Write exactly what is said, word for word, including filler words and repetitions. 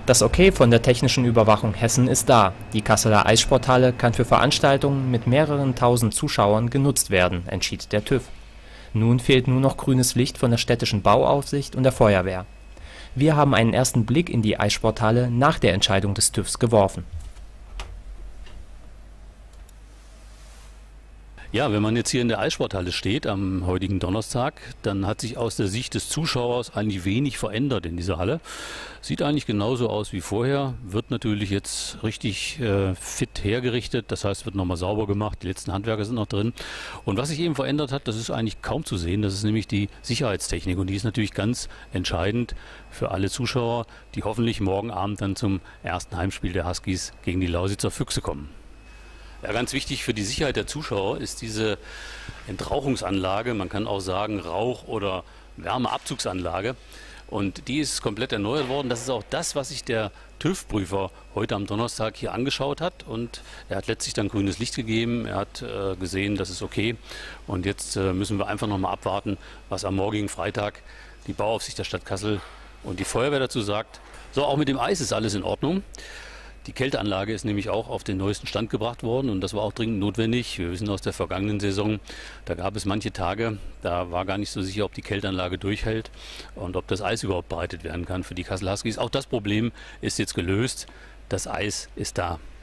Das Okay von der Technischen Überwachung Hessen ist da. Die Kasseler Eissporthalle kann für Veranstaltungen mit mehreren tausend Zuschauern genutzt werden, entschied der TÜV. Nun fehlt nur noch grünes Licht von der städtischen Bauaufsicht und der Feuerwehr. Wir haben einen ersten Blick in die Eissporthalle nach der Entscheidung des TÜVs geworfen. Ja, wenn man jetzt hier in der Eissporthalle steht am heutigen Donnerstag, dann hat sich aus der Sicht des Zuschauers eigentlich wenig verändert in dieser Halle. Sieht eigentlich genauso aus wie vorher, wird natürlich jetzt richtig äh, fit hergerichtet, das heißt, wird nochmal sauber gemacht, die letzten Handwerker sind noch drin. Und was sich eben verändert hat, das ist eigentlich kaum zu sehen, das ist nämlich die Sicherheitstechnik und die ist natürlich ganz entscheidend für alle Zuschauer, die hoffentlich morgen Abend dann zum ersten Heimspiel der Huskies gegen die Lausitzer Füchse kommen. Ja, ganz wichtig für die Sicherheit der Zuschauer ist diese Entrauchungsanlage, man kann auch sagen Rauch- oder Wärmeabzugsanlage. Und die ist komplett erneuert worden. Das ist auch das, was sich der TÜV-Prüfer heute am Donnerstag hier angeschaut hat. Und er hat letztlich dann grünes Licht gegeben. Er hat äh, gesehen, das ist okay. Und jetzt äh, müssen wir einfach nochmal abwarten, was am morgigen Freitag die Bauaufsicht der Stadt Kassel und die Feuerwehr dazu sagt. So, auch mit dem Eis ist alles in Ordnung. Die Kälteanlage ist nämlich auch auf den neuesten Stand gebracht worden und das war auch dringend notwendig. Wir wissen aus der vergangenen Saison, da gab es manche Tage, da war gar nicht so sicher, ob die Kälteanlage durchhält und ob das Eis überhaupt bereitet werden kann für die Kassel Huskies. Auch das Problem ist jetzt gelöst. Das Eis ist da.